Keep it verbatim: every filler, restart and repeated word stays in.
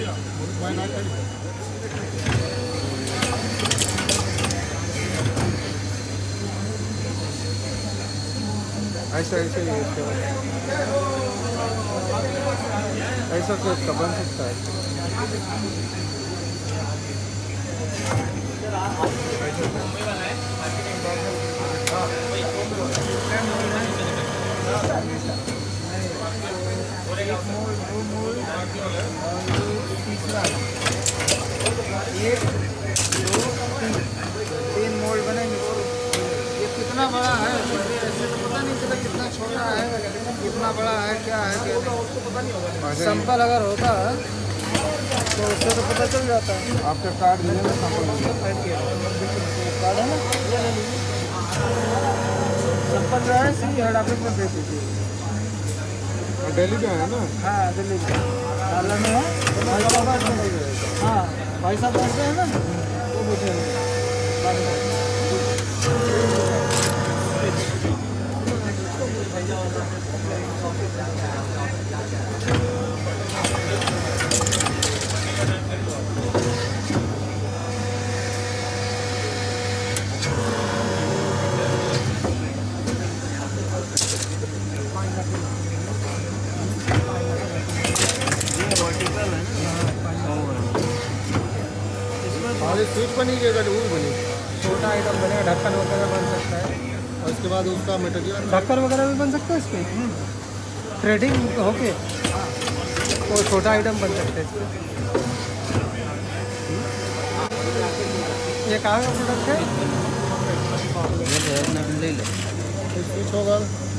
ऐसा ऐसे ही ऐसा तो इसका बन सकता है। एक दो तीन तीन मोल्ड बनेंगे। ये कितना बड़ा है ऐसे तो पता नहीं चला, कितना छोटा है कितना बड़ा है क्या है क्या नहीं। सैंपल अगर होता है तो उससे तो पता चल जाता है। आपका कार्ड दीजिए ना, सैंपल कार्ड है ना, सैंपल जो है सी हेड ऑफिस में भेज दीजिए। दिल्ली में है ना? हाँ दिल्ली में पार्लर में है। हाँ भाई साहब बैठते हैं ना, वो पूछेंगे। स्विच बनेगी, अगर वो बनी छोटा आइटम बनेगा, ढक्कन वगैरह बन सकता है। और उसके बाद उसका मटेरियल ढक्कन वगैरह भी बन सकता है इसमें। थ्रेडिंग होके तो छोटा आइटम बन सकता है इसमें। ये कहाँ का प्रोडक्ट है? स्विच होगा।